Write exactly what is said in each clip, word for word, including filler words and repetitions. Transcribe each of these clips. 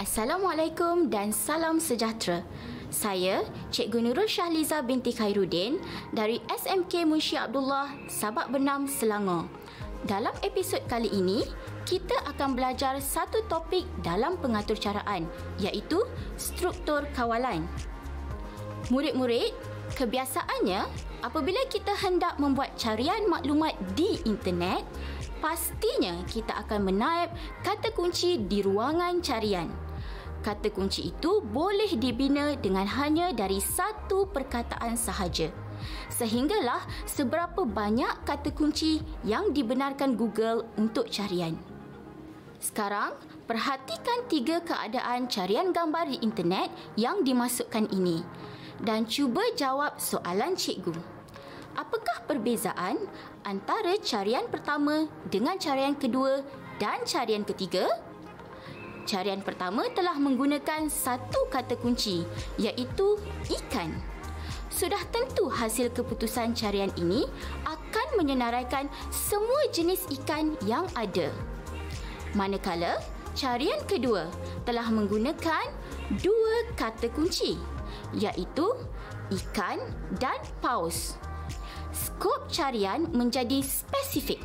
Assalamualaikum dan salam sejahtera. Saya Cikgu Nurul Syahliza binti Khairuddin dari S M K Munshi Abdullah, Sabak Bernam, Selangor. Dalam episod kali ini, kita akan belajar satu topik dalam pengaturcaraan, iaitu struktur kawalan. Murid-murid, kebiasaannya apabila kita hendak membuat carian maklumat di internet, pastinya kita akan menaip kata kunci di ruangan carian. Kata kunci itu boleh dibina dengan hanya dari satu perkataan sahaja. Sehinggalah seberapa banyak kata kunci yang dibenarkan Google untuk carian. Sekarang, perhatikan tiga keadaan carian gambar di internet yang dimasukkan ini dan cuba jawab soalan cikgu. Apakah perbezaan antara carian pertama dengan carian kedua dan carian ketiga? Carian pertama telah menggunakan satu kata kunci, iaitu ikan. Sudah tentu hasil keputusan carian ini akan menyenaraikan semua jenis ikan yang ada. Manakala carian kedua telah menggunakan dua kata kunci, iaitu ikan dan paus. Skop carian menjadi spesifik.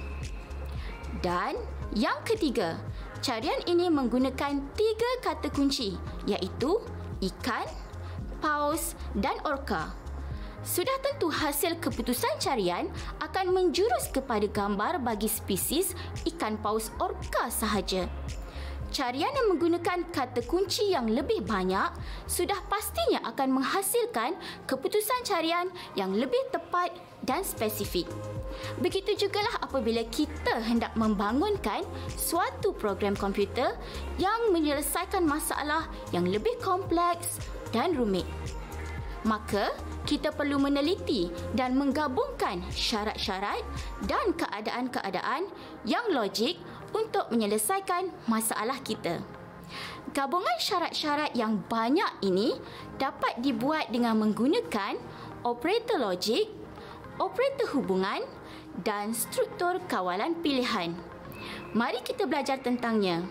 Dan yang ketiga, carian ini menggunakan tiga kata kunci, iaitu ikan, paus dan orca. Sudah tentu hasil keputusan carian akan menjurus kepada gambar bagi spesies ikan paus orca sahaja. Carian yang menggunakan kata kunci yang lebih banyak sudah pastinya akan menghasilkan keputusan carian yang lebih tepat dan spesifik. Begitu jugalah apabila kita hendak membangunkan suatu program komputer yang menyelesaikan masalah yang lebih kompleks dan rumit. Maka, kita perlu meneliti dan menggabungkan syarat-syarat dan keadaan-keadaan yang logik untuk menyelesaikan masalah kita. Gabungan syarat-syarat yang banyak ini dapat dibuat dengan menggunakan operator logik, operator hubungan dan struktur kawalan pilihan. Mari kita belajar tentangnya.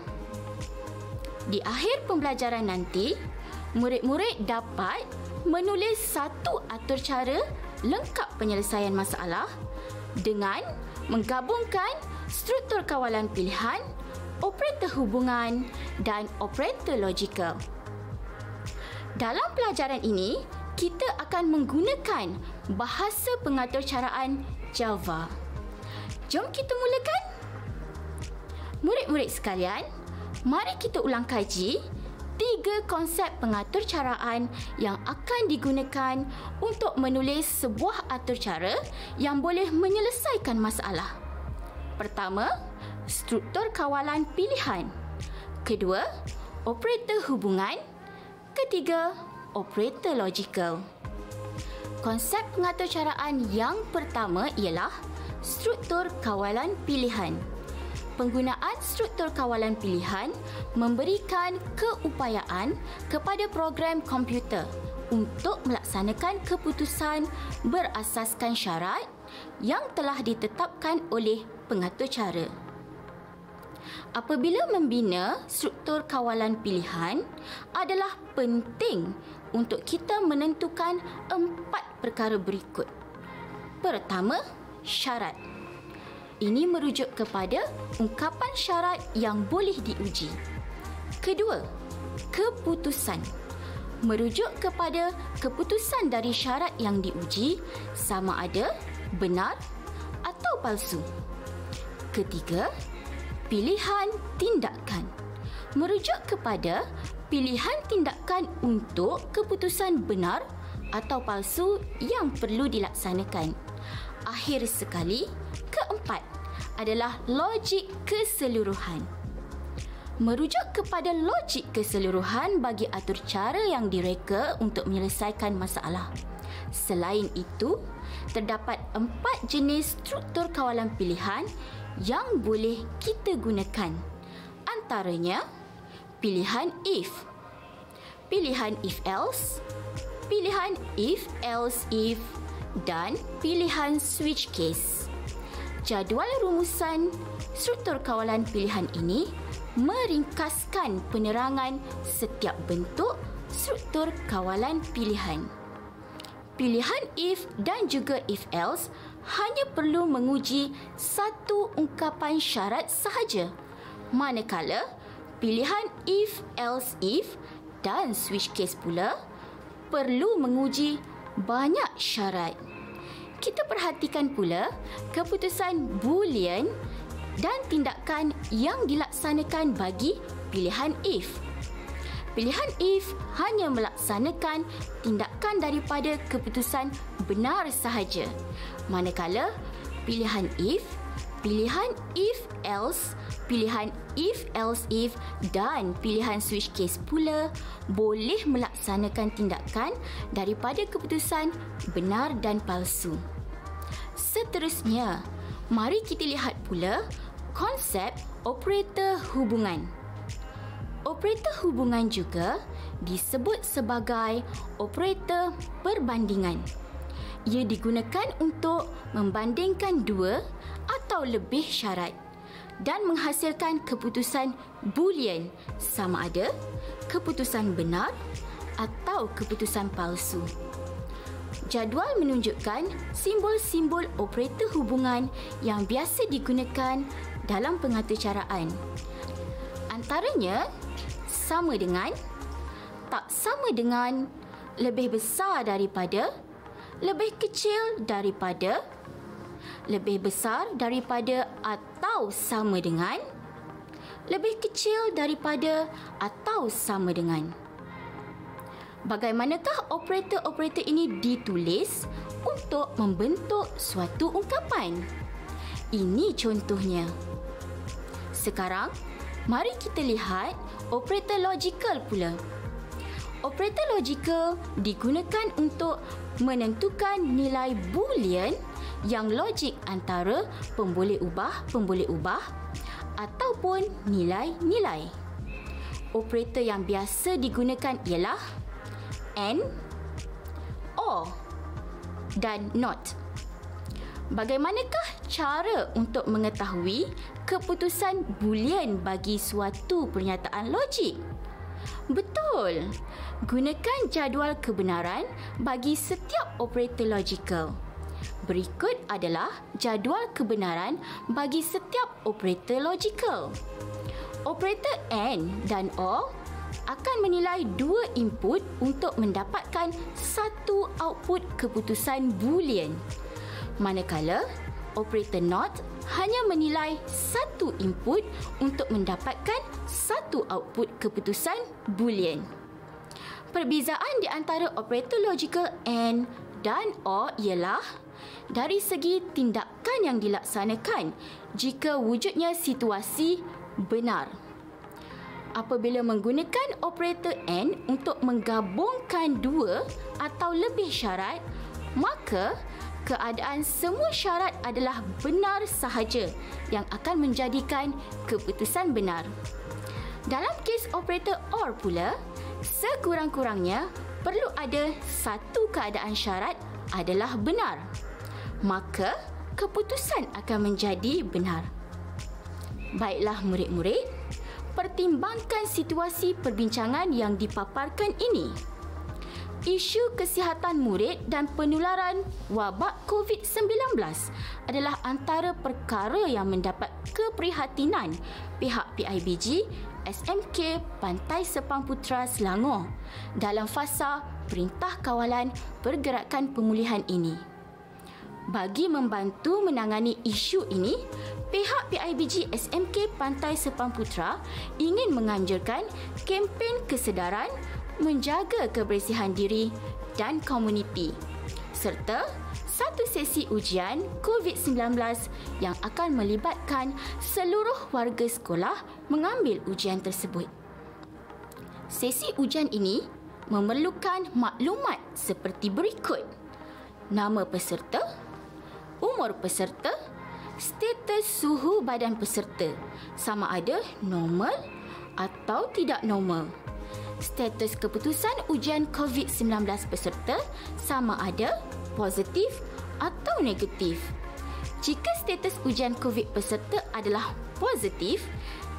Di akhir pembelajaran nanti, murid-murid dapat menulis satu atur cara lengkap penyelesaian masalah dengan menggabungkan struktur kawalan pilihan, operator hubungan dan operator logikal. Dalam pelajaran ini, kita akan menggunakan bahasa pengaturcaraan Java. Jom kita mulakan. Murid-murid sekalian, mari kita ulang kaji tiga konsep pengaturcaraan yang akan digunakan untuk menulis sebuah atur cara yang boleh menyelesaikan masalah. Pertama, struktur kawalan pilihan. Kedua, operator hubungan. Ketiga, operator logikal. Konsep pengaturcaraan yang pertama ialah struktur kawalan pilihan. Penggunaan struktur kawalan pilihan memberikan keupayaan kepada program komputer untuk melaksanakan keputusan berasaskan syarat yang telah ditetapkan oleh pengaturcara. Apabila membina struktur kawalan pilihan, adalah penting untuk kita menentukan empat perkara berikut. Pertama, syarat. Ini merujuk kepada ungkapan syarat yang boleh diuji. Kedua, keputusan. Merujuk kepada keputusan dari syarat yang diuji sama ada benar atau palsu. Ketiga, pilihan tindakan. Merujuk kepada pilihan tindakan untuk keputusan benar atau palsu yang perlu dilaksanakan. Akhir sekali, keempat adalah logik keseluruhan. Merujuk kepada logik keseluruhan bagi atur cara yang direka untuk menyelesaikan masalah. Selain itu, terdapat empat jenis struktur kawalan pilihan yang boleh kita gunakan. Antaranya, pilihan if, pilihan if-else, pilihan if-else-if dan pilihan switch case. Jadual rumusan struktur kawalan pilihan ini meringkaskan penerangan setiap bentuk struktur kawalan pilihan. Pilihan if dan juga if else hanya perlu menguji satu ungkapan syarat sahaja, manakala pilihan if, else, if dan switch case pula perlu menguji banyak syarat. Kita perhatikan pula keputusan boolean dan tindakan yang dilaksanakan bagi pilihan if. Pilihan if hanya melaksanakan tindakan daripada keputusan benar sahaja, manakala pilihan if, pilihan if else, pilihan if else if dan pilihan switch case pula boleh melaksanakan tindakan daripada keputusan benar dan palsu. Seterusnya, mari kita lihat pula konsep operator hubungan. Operator hubungan juga disebut sebagai operator perbandingan. Ia digunakan untuk membandingkan dua atau lebih syarat dan menghasilkan keputusan boolean sama ada keputusan benar atau keputusan palsu. Jadual menunjukkan simbol-simbol operator hubungan yang biasa digunakan dalam pengaturcaraan. Antaranya sama dengan, tak sama dengan, lebih besar daripada, lebih kecil daripada, lebih besar daripada atau sama dengan, lebih kecil daripada atau sama dengan. Bagaimanakah operator-operator ini ditulis untuk membentuk suatu ungkapan? Ini contohnya. Sekarang, mari kita lihat operator logical pula. Operator logical digunakan untuk menentukan nilai boolean yang logik antara pemboleh ubah-pemboleh ubah ataupun nilai-nilai. Operator yang biasa digunakan ialah and, or dan not. Bagaimanakah cara untuk mengetahui keputusan boolean bagi suatu pernyataan logik? Betul, gunakan jadual kebenaran bagi setiap operator logical. Berikut adalah jadual kebenaran bagi setiap operator logical. Operator and dan or akan menilai dua input untuk mendapatkan satu output keputusan boolean, manakala operator not hanya menilai satu input untuk mendapatkan satu output keputusan boolean. Perbezaan di antara operator logical and dan or ialah dari segi tindakan yang dilaksanakan jika wujudnya situasi benar. Apabila menggunakan operator and untuk menggabungkan dua atau lebih syarat, maka keadaan semua syarat adalah benar sahaja yang akan menjadikan keputusan benar. Dalam kes operator or pula, sekurang-kurangnya perlu ada satu keadaan syarat adalah benar, maka keputusan akan menjadi benar. Baiklah murid-murid, pertimbangkan situasi perbincangan yang dipaparkan ini. Isu kesihatan murid dan penularan wabak covid sembilan belas adalah antara perkara yang mendapat keprihatinan pihak P I B G S M K Pantai Sepang Putra Selangor dalam fasa Perintah Kawalan Pergerakan Pemulihan ini. Bagi membantu menangani isu ini, pihak P I B G S M K Pantai Sepang Putra ingin menganjurkan kempen kesedaran menjaga kebersihan diri dan komuniti serta satu sesi ujian covid sembilan belas yang akan melibatkan seluruh warga sekolah mengambil ujian tersebut. Sesi ujian ini memerlukan maklumat seperti berikut: nama peserta, umur peserta, status suhu badan peserta sama ada normal atau tidak normal, status keputusan ujian covid sembilan belas peserta sama ada positif atau negatif. Jika status ujian COVID peserta adalah positif,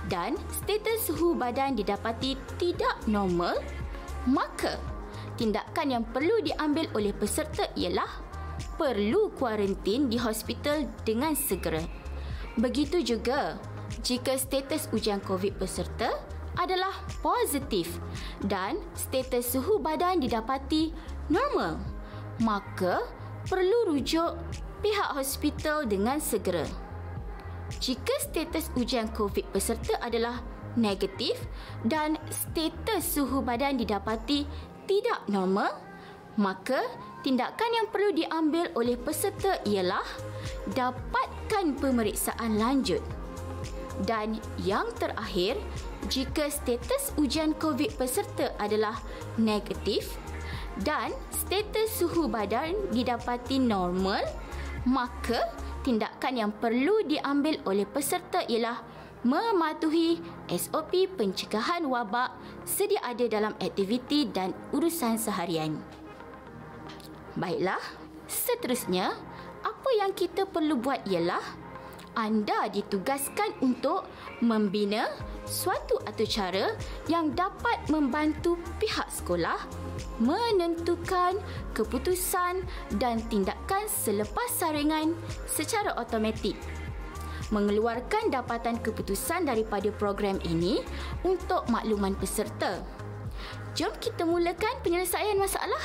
dan status suhu badan didapati tidak normal, maka tindakan yang perlu diambil oleh peserta ialah perlu kuarantin di hospital dengan segera. Begitu juga jika status ujian COVID peserta adalah positif dan status suhu badan didapati normal, maka perlu rujuk pihak hospital dengan segera. Jika status ujian COVID peserta adalah negatif dan status suhu badan didapati tidak normal, maka tindakan yang perlu diambil oleh peserta ialah dapatkan pemeriksaan lanjut. Dan yang terakhir, jika status ujian COVID peserta adalah negatif dan status suhu badan didapati normal, maka tindakan yang perlu diambil oleh peserta ialah mematuhi S O P pencegahan wabak sedia ada dalam aktiviti dan urusan seharian. Baiklah, seterusnya, apa yang kita perlu buat ialah anda ditugaskan untuk membina suatu atau cara yang dapat membantu pihak sekolah menentukan keputusan dan tindakan selepas saringan secara automatik, mengeluarkan dapatan keputusan daripada program ini untuk makluman peserta. Jom kita mulakan penyelesaian masalah.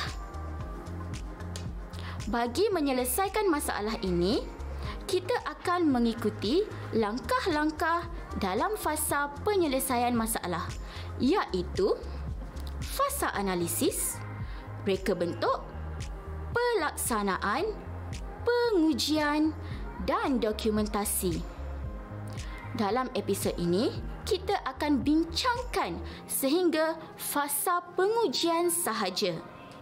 Bagi menyelesaikan masalah ini, kita akan mengikuti langkah-langkah dalam fasa penyelesaian masalah, iaitu fasa analisis, reka bentuk, pelaksanaan, pengujian dan dokumentasi. Dalam episod ini, kita akan bincangkan sehingga fasa pengujian sahaja.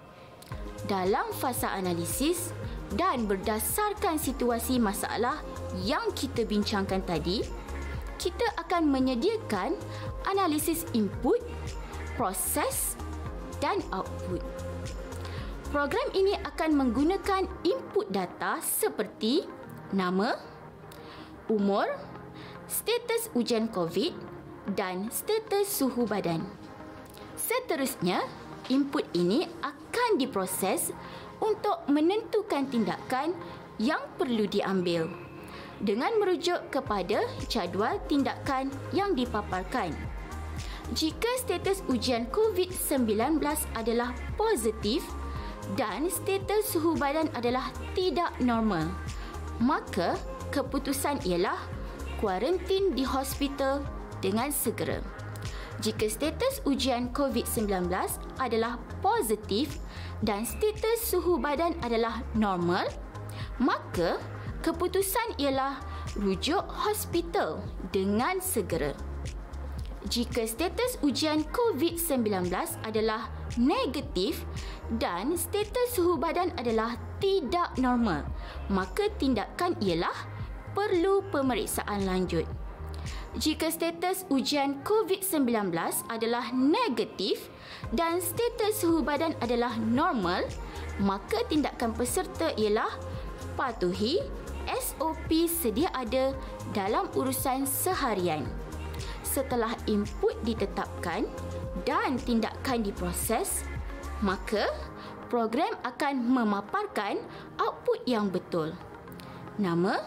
Dalam fasa analisis dan berdasarkan situasi masalah yang kita bincangkan tadi, kita akan menyediakan analisis input, proses dan output. Program ini akan menggunakan input data seperti nama, umur, status ujian COVID dan status suhu badan. Seterusnya, input ini akan diproses untuk menentukan tindakan yang perlu diambil dengan merujuk kepada jadual tindakan yang dipaparkan. Jika status ujian COVID sembilan belas adalah positif dan status suhu badan adalah tidak normal, maka keputusan ialah kuarantin di hospital dengan segera. Jika status ujian COVID sembilan belas adalah positif dan status suhu badan adalah normal, maka keputusan ialah rujuk hospital dengan segera. Jika status ujian COVID sembilan belas adalah negatif dan status suhu badan adalah tidak normal, maka tindakan ialah perlu pemeriksaan lanjut. Jika status ujian COVID sembilan belas adalah negatif dan status suhu badan adalah normal, maka tindakan peserta ialah patuhi S O P sedia ada dalam urusan seharian. Setelah input ditetapkan dan tindakan diproses, maka program akan memaparkan output yang betul. Nama,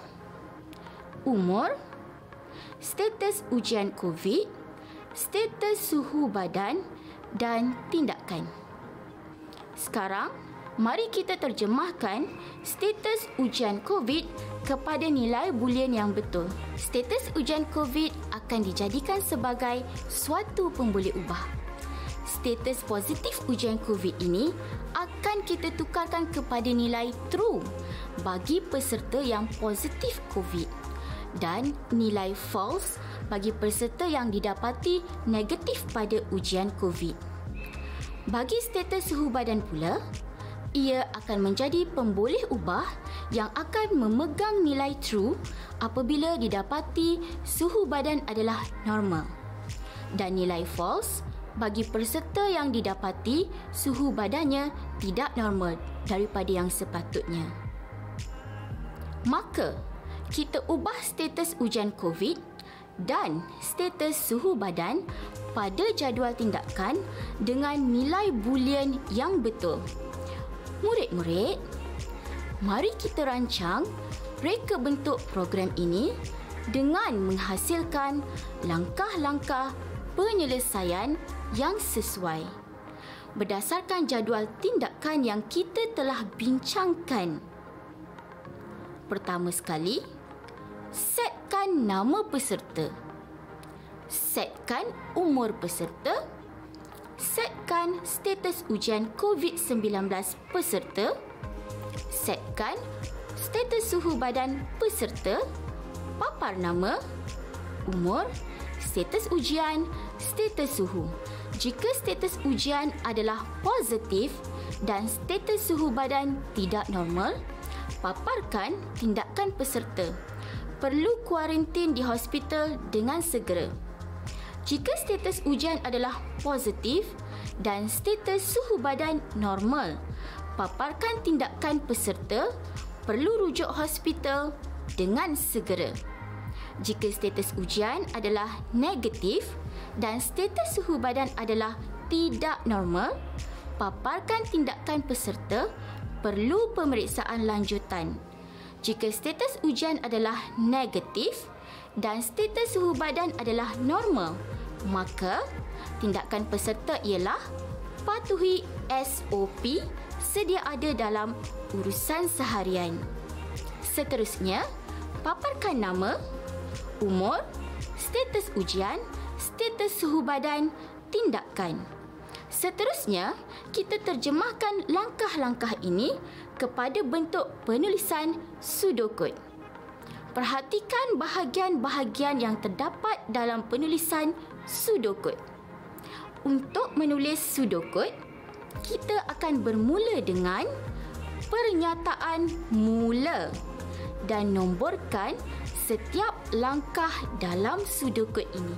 umur, status ujian COVID, status suhu badan dan tindakan. Sekarang, mari kita terjemahkan status ujian COVID kepada nilai boolean yang betul. Status ujian COVID akan dijadikan sebagai suatu pemboleh ubah. Status positif ujian COVID ini akan kita tukarkan kepada nilai true bagi peserta yang positif COVID dan nilai false bagi peserta yang didapati negatif pada ujian COVID. Bagi status suhu badan pula, ia akan menjadi pemboleh ubah yang akan memegang nilai true apabila didapati suhu badan adalah normal dan nilai false bagi peserta yang didapati suhu badannya tidak normal daripada yang sepatutnya. Maka, kita ubah status ujian COVID dan status suhu badan pada jadual tindakan dengan nilai boolean yang betul. Murid-murid, mari kita rancang reka bentuk program ini dengan menghasilkan langkah-langkah penyelesaian yang sesuai berdasarkan jadual tindakan yang kita telah bincangkan. Pertama sekali, setkan nama peserta. Setkan umur peserta. Setkan status ujian covid sembilan belas peserta. Setkan status suhu badan peserta. Papar nama, umur, status ujian, status suhu. Jika status ujian adalah positif dan status suhu badan tidak normal, paparkan tindakan peserta. Perlu kuarantin di hospital dengan segera. Jika status ujian adalah positif dan status suhu badan normal, paparkan tindakan peserta. Perlu rujuk hospital dengan segera. Jika status ujian adalah negatif dan status suhu badan adalah tidak normal, paparkan tindakan peserta. Perlu pemeriksaan lanjutan. Jika status ujian adalah negatif dan status suhu badan adalah normal, maka tindakan peserta ialah patuhi S O P sedia ada dalam urusan seharian. Seterusnya, paparkan nama, umur, status ujian, status suhu badan, tindakan. Seterusnya, kita terjemahkan langkah-langkah ini kepada bentuk penulisan pseudocode. Perhatikan bahagian-bahagian yang terdapat dalam penulisan pseudocode. Untuk menulis pseudocode, kita akan bermula dengan pernyataan mula dan nomborkan setiap langkah dalam pseudocode ini.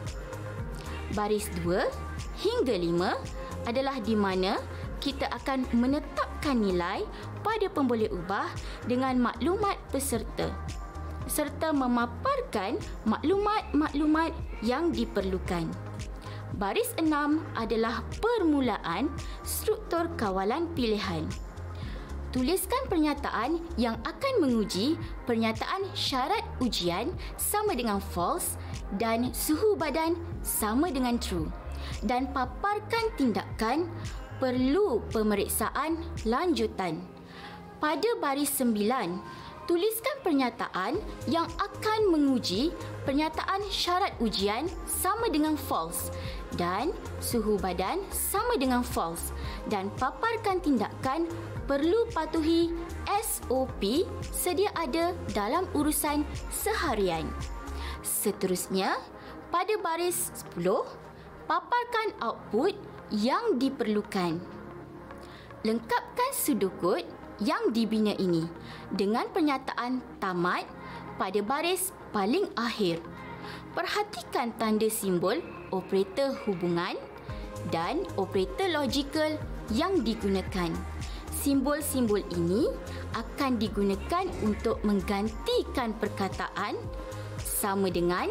Baris dua hingga lima adalah di mana kita akan menetapkan nilai pada pemboleh ubah dengan maklumat peserta serta memaparkan maklumat-maklumat yang diperlukan. Baris enam adalah permulaan struktur kawalan pilihan. Tuliskan pernyataan yang akan menguji pernyataan syarat ujian sama dengan false dan suhu badan sama dengan true, dan paparkan tindakan perlu pemeriksaan lanjutan. Pada baris sembilan, tuliskan pernyataan yang akan menguji pernyataan syarat ujian sama dengan false dan suhu badan sama dengan false, dan paparkan tindakan perlu patuhi S O P sedia ada dalam urusan seharian. Seterusnya, pada baris sepuluh, paparkan output yang diperlukan. Lengkapkan pseudocode yang dibina ini dengan pernyataan tamat pada baris paling akhir. Perhatikan tanda simbol operator hubungan dan operator logikal yang digunakan. Simbol-simbol ini akan digunakan untuk menggantikan perkataan sama dengan,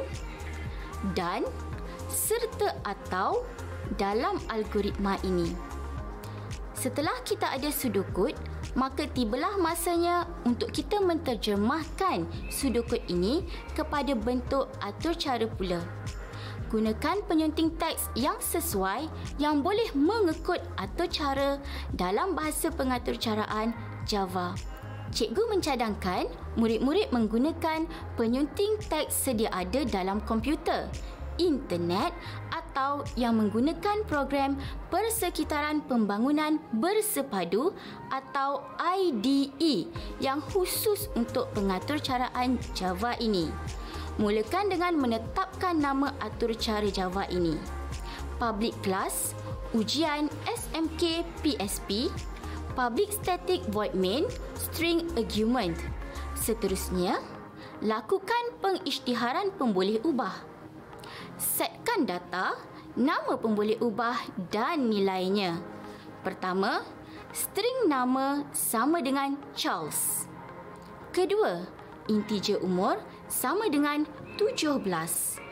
dan, serta atau dalam algoritma ini. Setelah kita ada pseudocode, maka tibalah masanya untuk kita menterjemahkan pseudocode ini kepada bentuk atur cara pula. Gunakan penyunting teks yang sesuai yang boleh mengekod atur cara dalam bahasa pengaturcaraan Java. Cikgu mencadangkan murid-murid menggunakan penyunting teks sedia ada dalam komputer, internet atau yang menggunakan program Persekitaran Pembangunan Bersepadu atau I D E yang khusus untuk pengaturcaraan Java ini. Mulakan dengan menetapkan nama atur cara Java ini. Public class, ujian S M K P S P, public static void main, string argument. Seterusnya, lakukan pengisytiharan pemboleh ubah. Setkan data, nama pemboleh ubah dan nilainya. Pertama, string nama sama dengan Charles. Kedua, integer umur sama dengan tujuh belas.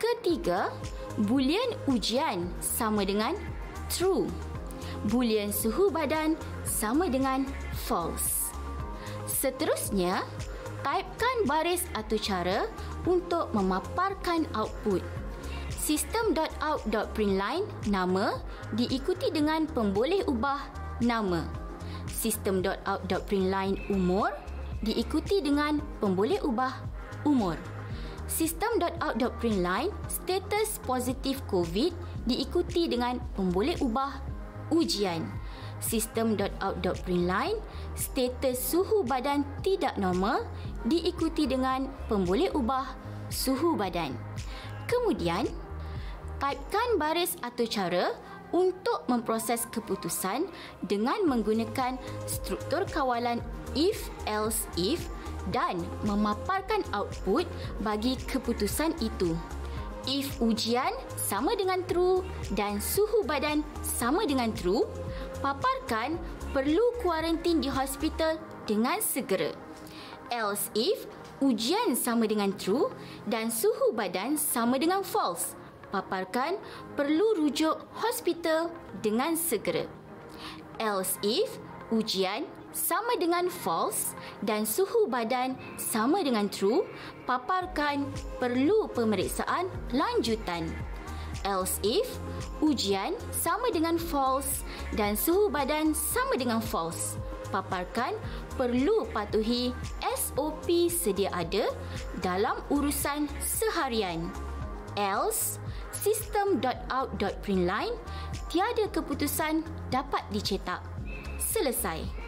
Ketiga, boolean ujian sama dengan true. Boolean suhu badan sama dengan false. Seterusnya, typekan baris atau cara untuk memaparkan output. System.out.println nama diikuti dengan pemboleh ubah nama. System.out.println umur diikuti dengan pemboleh ubah umur. System.out.println status positif COVID diikuti dengan pemboleh ubah ujian. System.out.println status suhu badan tidak normal diikuti dengan pemboleh ubah suhu badan. Kemudian, typekan baris atau cara untuk memproses keputusan dengan menggunakan struktur kawalan if, else, if dan memaparkan output bagi keputusan itu. If ujian sama dengan true dan suhu badan sama dengan true, paparkan perlu kuarantin di hospital dengan segera. Else if ujian sama dengan true dan suhu badan sama dengan false, paparkan perlu rujuk hospital dengan segera. Else if ujian sama dengan false dan suhu badan sama dengan true, paparkan perlu pemeriksaan lanjutan. Else if ujian sama dengan false dan suhu badan sama dengan false, paparkan perlu patuhi S O P sedia ada dalam urusan seharian. Else, system.out.println tiada keputusan dapat dicetak. Selesai.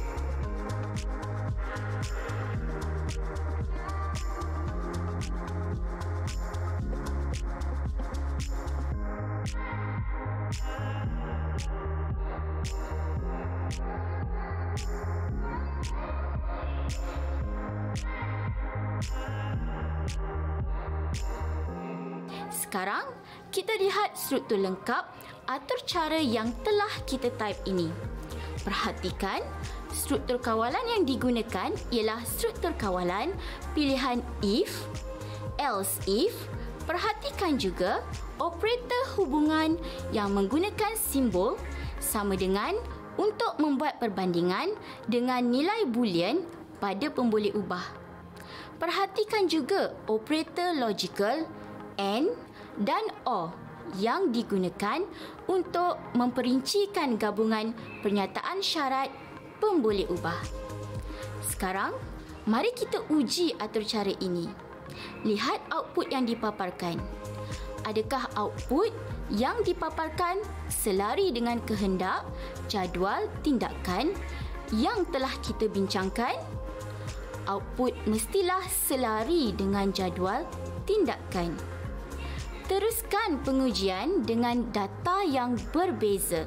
Sekarang, kita lihat struktur lengkap atau cara yang telah kita type ini. Perhatikan, struktur kawalan yang digunakan ialah struktur kawalan pilihan if, else if. Perhatikan juga operator hubungan yang menggunakan simbol sama dengan untuk membuat perbandingan dengan nilai boolean pada pemboleh ubah. Perhatikan juga operator logical and dan or yang digunakan untuk memperincikan gabungan pernyataan syarat pemboleh ubah. Sekarang, mari kita uji atur cara ini. Lihat output yang dipaparkan. Adakah output yang dipaparkan selari dengan kehendak jadual tindakan yang telah kita bincangkan? Output mestilah selari dengan jadual tindakan. Teruskan pengujian dengan data yang berbeza.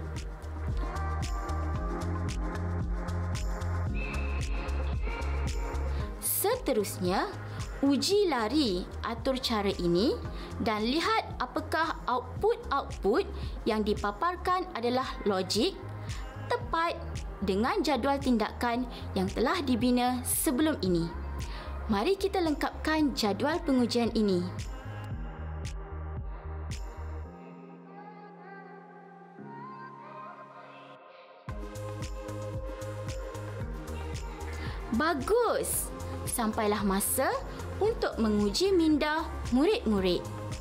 Seterusnya, uji lari atur cara ini dan lihat apakah output-output yang dipaparkan adalah logik, tepat dengan jadual tindakan yang telah dibina sebelum ini. Mari kita lengkapkan jadual pengujian ini. Bagus! Sampailah masa untuk menguji minda murid-murid.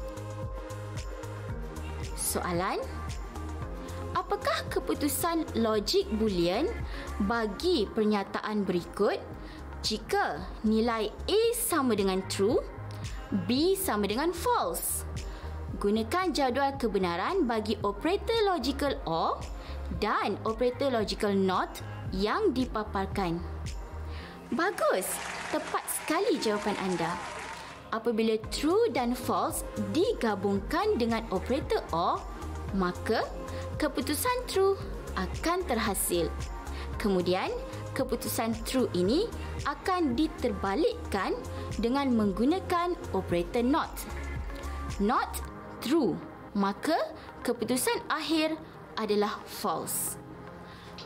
Soalan: apakah keputusan logik boolean bagi pernyataan berikut jika nilai A sama dengan true, B sama dengan false? Gunakan jadual kebenaran bagi operator logical OR dan operator logical NOT yang dipaparkan. Bagus! Tepat sekali jawapan anda. Apabila true dan false digabungkan dengan operator OR, maka keputusan true akan terhasil. Kemudian, keputusan true ini akan diterbalikkan dengan menggunakan operator NOT. NOT true, maka keputusan akhir adalah false.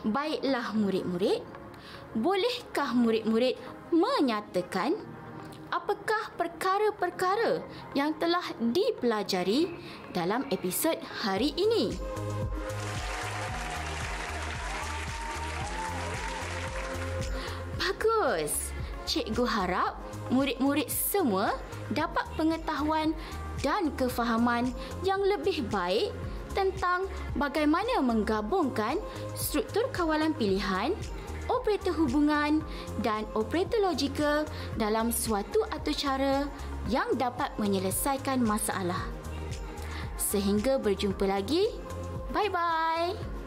Baiklah murid-murid, bolehkah murid-murid menyatakan apakah perkara-perkara yang telah dipelajari dalam episod hari ini. Bagus! Cikgu harap murid-murid semua dapat pengetahuan dan kefahaman yang lebih baik tentang bagaimana menggabungkan struktur kawalan pilihan, operator hubungan dan operator logikal dalam suatu atur cara yang dapat menyelesaikan masalah. Sehingga berjumpa lagi. Bye-bye.